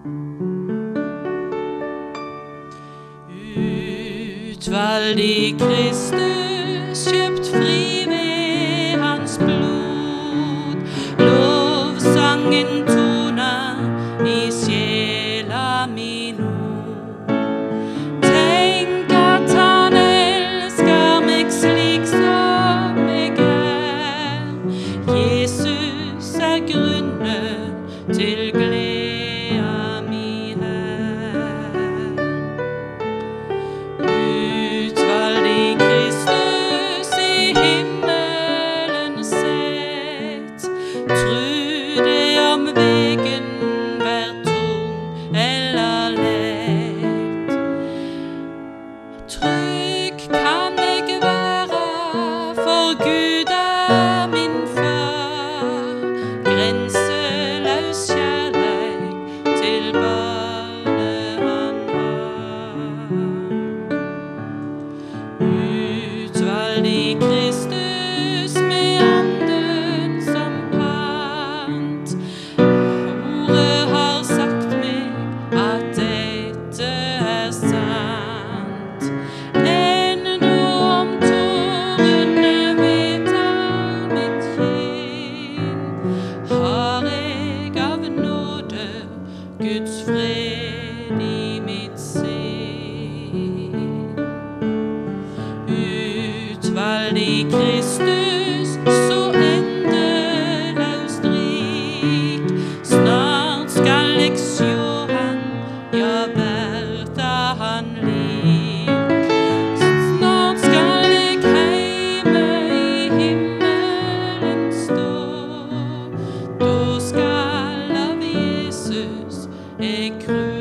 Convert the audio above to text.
Utvalgt i Kristus, kjøpt fri ved hans blod. Lovsangen toner i sjela mi nå. Tenk at han elsker meg slik som jeg er. Jesus er grunnen til gleda mi her. Utvalgt i Kristus i himmelen sett. Tru det om vegen vær tung eller lett. Trygg kan jeg være, for Gud er min far. Grenseløs kjærleik til barnet han har. Utvalgt i Kristus med anden som pant. Ordet har sagt meg at dette er sant. Ennå om tårene vedtar mitt kinn, har jeg av nåde Guds fred i mitt sinn. Utvalgt i Kristus, så endeløst rik. Snart skal jeg sjå han, ja, verda han lik. Snart skal jeg heime i himmelen stå. Da skal av Jesus jeg